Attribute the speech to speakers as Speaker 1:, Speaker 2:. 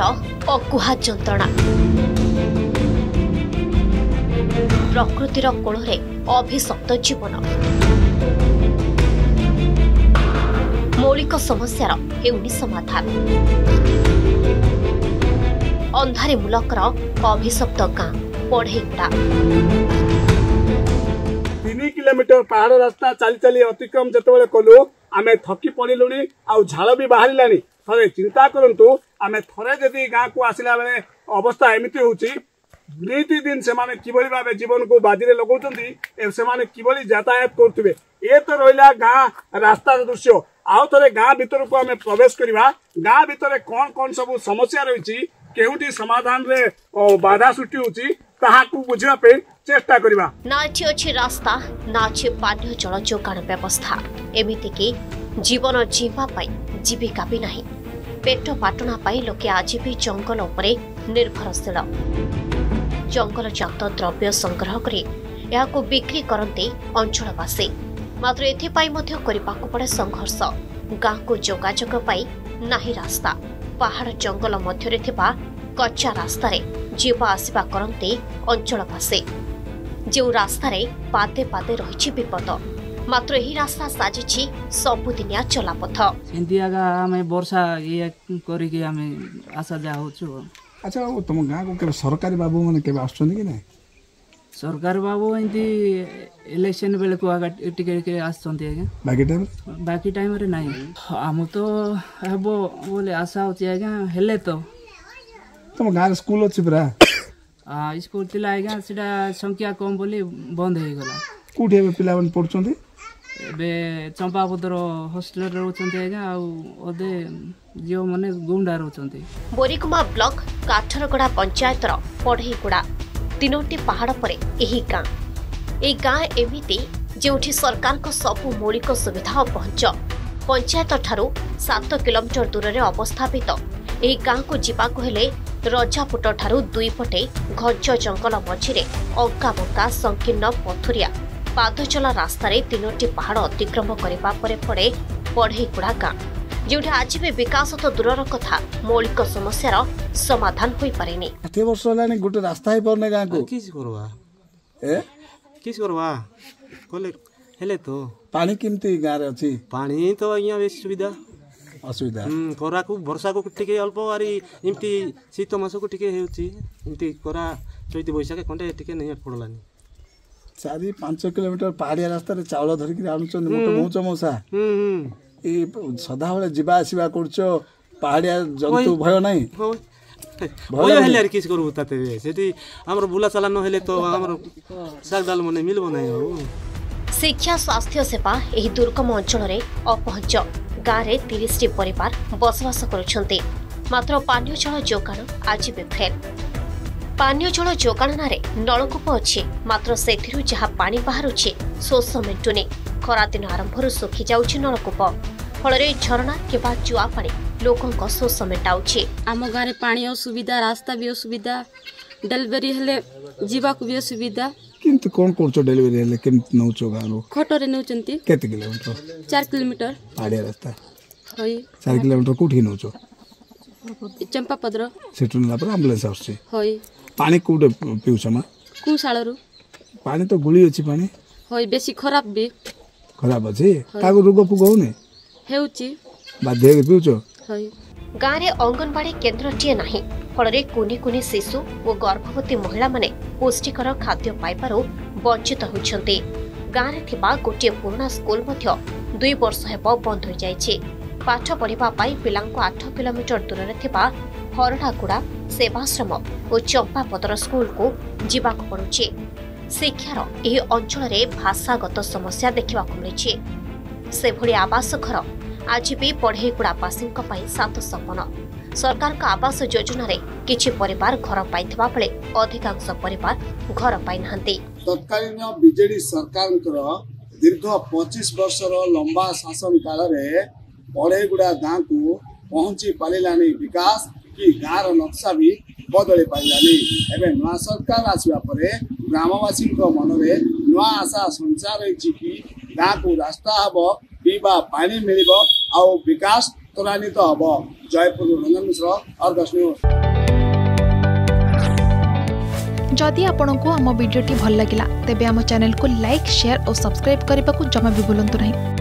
Speaker 1: अकुहा जंत्रणा प्रकृतिर कोଳରେ अभिशप्त जीवन मौलिक समस्यार हेउनी समाधान अंधारी मुलकर अभिशप्त गाँ पढ़ेगुड़ा
Speaker 2: 3 किलोमीटर पहाड़ रास्ता चली चली अतिक्रम जिते कलु आम थकी पड़िलुणी आउ झाड़ भी बाहर थे चिंता करूँ आम थे जदि गाँ को आसला बेले अवस्था एमती होची नीति दिन से किभली भाव जीवन को बाजी में लगाउछन्ती से किभली यातायात करुवे ये तो रहा गाँ रास्ता दृश्य आउ थे गाँ भीतर को आम प्रवेश करवा गाँ भीतर कौन कौन सब समस्या रही केउटी समाधान रे बाधा सृष्टि होची ताहाकू बुझिबा पे चेष्टा करबा
Speaker 1: ना अछि रास्ता ना अछि पानीय जल जोगाण व्यवस्था एमिति कि जीवन जीवा पाई जीविका भी नहीं पेट पाटना पाई लोके आज भी जंगल उपरे निर्भरशील जंगलजात द्रव्य संग्रह करी याको बिक्री करते अंचलवासी मात्र एथिपाई मध्य करिबाकू पड़े संघर्ष गाँ को जोगाजोग पाई नाही रास्ता पहाड़ जंगल मध्य कच्चा रास्ता जीवा आसवा करते अंचलवासी जो रास्ता पादे पादे रही विपद मात्र यही रास्ता साजिछि सबुदिनिया चलापथ
Speaker 3: वर्षा ये आशा जा
Speaker 2: अच्छा तुम गाँ को सरकारी बाबू मैंने के कि नहीं
Speaker 3: सरकार बाबू एमती इलेक्शन बेले को टिके बाकी टाइम रे नहीं आम तो हेबो बोले आशा होची आज्ञा हेले तो
Speaker 2: तुम गाँव स्कूल अच्छी पूरा
Speaker 3: स्कूल थिला आज्ञा सेटा संख्या कम बोली बंद हो गला
Speaker 2: कोठी एबे पिला मन पढुछन्ती
Speaker 3: एबे चंपापदर हॉस्टल रे रहउछन्ती आज्ञा आ ओदे जियो माने गुंडा रहउछन्ती
Speaker 1: बोरीकुमा ब्लॉक काठरगड़ा पंचायतर पढ़ेगुड़ा 3टी पहाड़ पर यही गाँ एमिति जोठी सरकार को सबु मौलिक सुविधा पहुंच पंचायत ठारू 7 किलोमीटर दूर रे अवस्थापित यही गाँ को जीवाकू हेले रजापुट ठारू 2 पटे घंच जंगल मझिरे अंका बंका संकीर्ण पथुरिया पादचला रास्तार 3टी पहाड़ अतिक्रम करने पड़े पढ़ेगुड़ा गाँ जोठी आज भी विकास तो दूरर कथा मौलिक समस्यार समाधान होई पारेनी
Speaker 2: एते वर्ष लानी गोटे रास्ता ही परने गाँ को
Speaker 4: किस करवा कोले हेले तो
Speaker 2: पानी केमती गाँ रे अछि
Speaker 4: पानी तो यहाँ बेस सुविधा
Speaker 2: असुविधा
Speaker 4: खरा को वर्षा को टिके अल्प आरी इमती शीत मास को टिके हेउची इमती खरा चैत बैशाख खंडे टिके नहीं पड़लानी
Speaker 2: 4-5 किलोमीटर पहाड़िया रास्ता रे चावल धरिक आनुछन मोटो मौच मौसा ए सदा बेले जीवा आसीबा करछो पहाड़िया जंतु भय नाही
Speaker 4: भय हेले आर किस करू ताते सेठी हमर बुला चला न हेले तो हमर साग दाल मने मिलबो नाही हो
Speaker 1: शिक्षा स्वास्थ्य सेवा एही दुर्गम अंचल रे अपहंच गाँ रे 30टी परिवार बसवास करुछन्ते मात्र पानीय जल जोगाण आज भी फेल पानीय जल जोगाण नारे नलकूप अछि मात्र सेथिरु जहा पानी बाहरुछि शोष मेंटुनी खरा दिन आरंभରୁ सुखी जाउछि नलकूप फଳରେ झरणा किबा जुआ पानी लोकंक शोष मेटाउछि
Speaker 5: आम गाँ रे पानी असुविधा रास्ता भी असुविधा डेलिवरी हेले जीवा को भी असुविधा
Speaker 2: किंतु कोन करछो डेलिवरी हेले केम नउचो गानो
Speaker 5: खटरे नउचंती
Speaker 2: केते किलोमीटर
Speaker 5: 4 किलोमीटर
Speaker 2: पहाड़िया रास्ता
Speaker 5: होई
Speaker 2: 4 किलोमीटर कोठी नउचो
Speaker 5: चंपापदर
Speaker 2: सेटुनला पर एम्बुलेंस आछी
Speaker 5: होई
Speaker 2: पानी कोडे पिउछमा
Speaker 5: कुसाळरू
Speaker 2: पानी तो गुली अछि पानी
Speaker 5: होई बेसी खराब
Speaker 2: अछि कागो रोग पुग होने
Speaker 5: हेउची
Speaker 2: बाध्य के पिउछो
Speaker 5: होई
Speaker 1: गाँ रे अंगनवाड़ी केन्द्रटीए नाही फଳରେ कुनी कुनी शिशु और गर्भवती महिला माने पुष्टिकर खाद्य पाइबारु वंचित होइछन्ते गाँ रे थिबा गोटे पुराना स्कूल मध्य 2 वर्ष हेबो बंद हो जाइछे पाठ पढ़िबा पाई पिलांको 8 किलोमीटर दूर रे थिबा हरडागुड़ा सेवाश्रम और चंपापदर स्कूल को जीवाक पड़ुछि शिक्षार एही अंचल रे भाषागत समस्या देखिबाक मिलिछि से भली आवास घर आज भी पढ़ेगुड़ा बासी सात सपन सरकार का आवास योजना रे किछि परिवार घर पाइथिबा बेले अधिकांश परिवार घर पाइ नाहंती
Speaker 2: तत्कालीन बीजेडी सरकार दीर्घ 25 वर्षर लंबा शासन काल रे पढ़ेगुड़ा गाँ को पहुंची पारिलानी विकास कि गाँव नक्शा भी बदली पारिलानी एवं नवा सरकार आसवा परे ग्रामवासी मन में नुआ आशा संचार कि गाँ को रास्ता हम पीवा पानी मिल विकास ତ୍ୱରାନ୍ୱିତ ହେବ। ଜୟପୁରରୁ ରଞ୍ଜନ ମିଶ୍ର, ଅର୍ଗସ୍ ନ୍ୟୁଜ୍।
Speaker 6: जदि आपंक आम भिडी भल लगा तेब आम चैनल को लाइक शेयर और सब्सक्राइब करने को जमा भी भूलु नहीं।